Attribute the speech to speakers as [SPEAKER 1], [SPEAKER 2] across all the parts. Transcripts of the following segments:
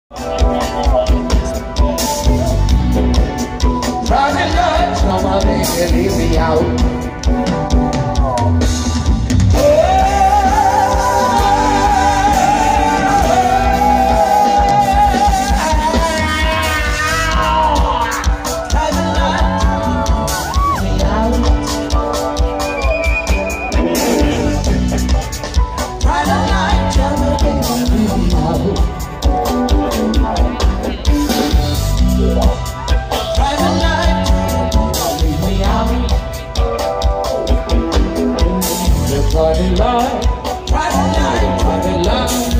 [SPEAKER 1] Friday night, come on, baby, leave me out. Friday night, Friday night.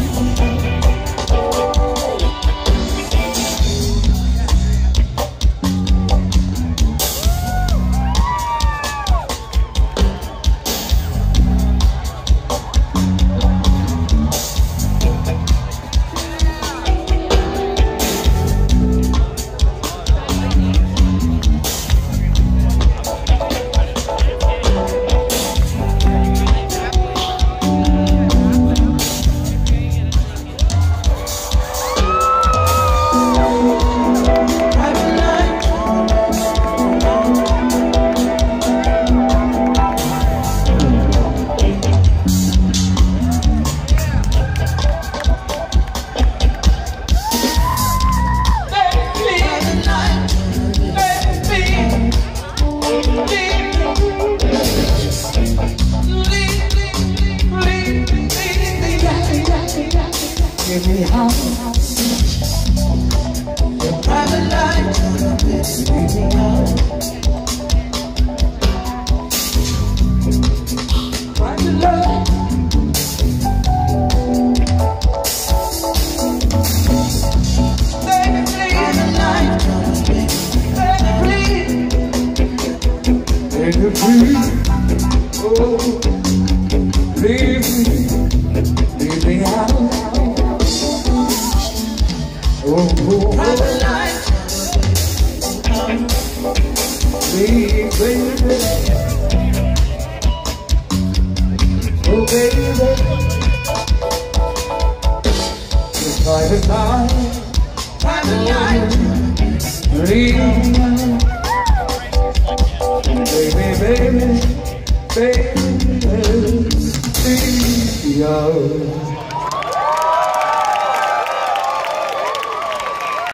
[SPEAKER 1] Give me home. Your private life, leave me out. Private life. Baby, please. Baby, please. Oh, leave me out. Oh, private life, please, baby. Oh, baby, it's private life, please, baby, baby, please, yo.